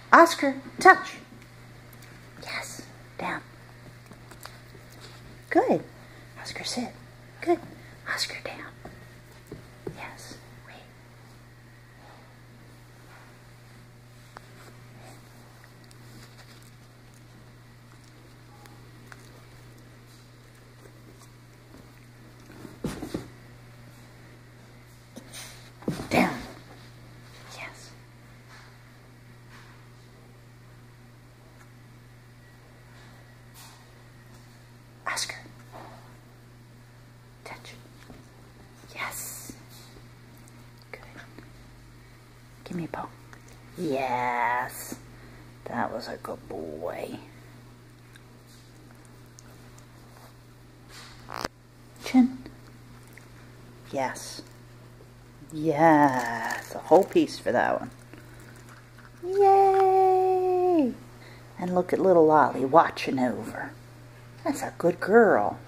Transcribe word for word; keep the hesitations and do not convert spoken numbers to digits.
Oscar, touch. Yes, down. Good. Oscar, sit. Good. Oscar, down. Yes, wait. Down. Yes. Oscar. Touch. Yes. Good. Give me a paw. Yes. That was a good boy. Chin. Yes. Yes. A whole piece for that one. Yay! And look at little Lolly watching over. That's a good girl.